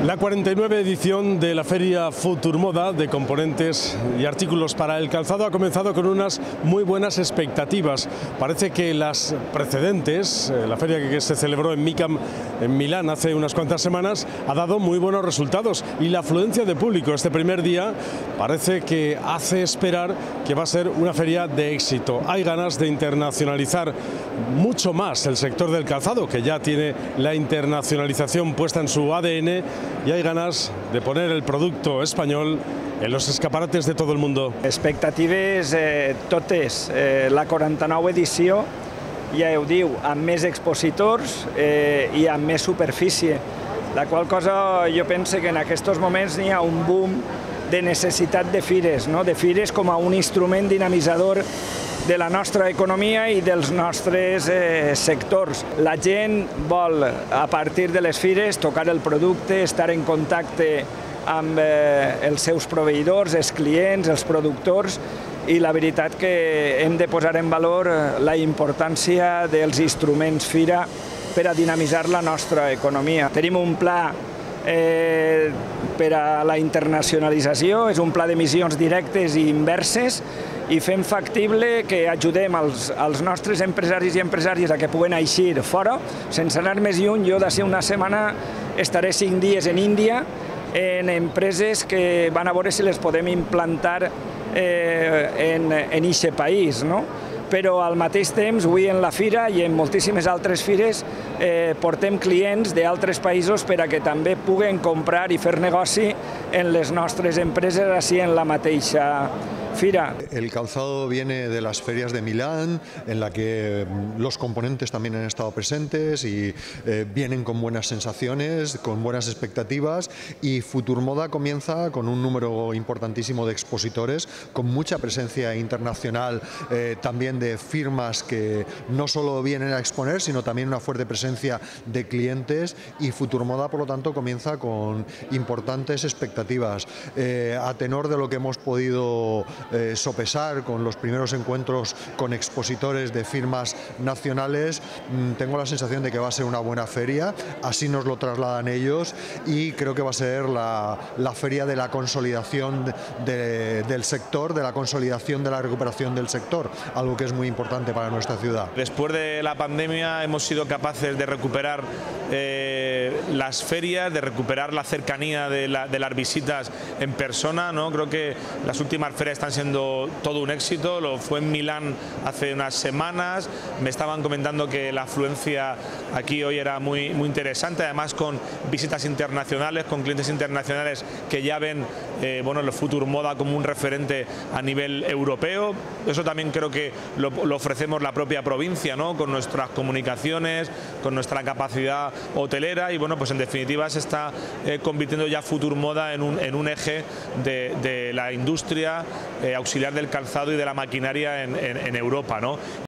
La 49 edición de la Feria Futurmoda de componentes y artículos para el calzado ha comenzado con unas muy buenas expectativas. Parece que las precedentes, la feria que se celebró en MICAM en Milán hace unas cuantas semanas, ha dado muy buenos resultados y la afluencia de público este primer día parece que hace esperar que va a ser una feria de éxito. Hay ganas de internacionalizar mucho más el sector del calzado, que ya tiene la internacionalización puesta en su ADN, y hay ganas de poner el producto español en los escaparates de todo el mundo. Expectatives totes. La 49 edició, ja ho diu, amb més expositors i amb més superfície. La qual cosa jo penso que en aquests moments hi ha un boom de necessitat de fires, no? De fires com a un instrument dinamitzador de la nostra economia i dels nostres sectors. La gent vol, a partir de les fires, tocar el producte, estar en contacte amb els seus proveïdors, els clients, els productors, i la veritat que hem de posar en valor la importància dels instruments fira per a dinamitzar la nostra economia. Tenim un pla per a la internacionalització, és un pla d'emissions directes i inverses, i fem factible que ajudem els nostres empresaris i empresàries a que puguen eixir fora. Sense anar més lluny, jo d'ací una setmana estaré 5 dies en Índia en empreses que van a veure si les podem implantar en aquest país, no? Però al mateix temps, avui en la fira i en moltíssimes altres fires portem clients d'altres països per a que també puguen comprar i fer negoci en les nostres empreses així en la mateixa fira. El calzado viene de las ferias de Milán, en la que los componentes también han estado presentes y vienen con buenas sensaciones, con buenas expectativas, y Futurmoda comienza con un número importantísimo de expositores, con mucha presencia internacional, también de firmas que no solo vienen a exponer, sino también una fuerte presencia de clientes, y Futurmoda, por lo tanto, comienza con importantes expectativas. A tenor de lo que hemos podido sopesar con los primeros encuentros con expositores de firmas nacionales, tengo la sensación de que va a ser una buena feria, así nos lo trasladan ellos, y creo que va a ser la feria de la consolidación del sector, de la consolidación de la recuperación del sector, algo que es muy importante para nuestra ciudad. Después de la pandemia hemos sido capaces de recuperar las ferias, de recuperar la cercanía de las visitas en persona, ¿no? Creo que las últimas ferias están siendo todo un éxito. Lo fue en Milán hace unas semanas, me estaban comentando que la afluencia aquí hoy era muy interesante, además con visitas internacionales, con clientes internacionales que ya ven el Futurmoda como un referente a nivel europeo. Eso también creo que lo ofrecemos la propia provincia, ¿no? Con nuestras comunicaciones, con nuestra capacidad hotelera, y bueno, pues en definitiva se está convirtiendo ya Futurmoda en un eje de la industria auxiliar del calzado y de la maquinaria en Europa, ¿no?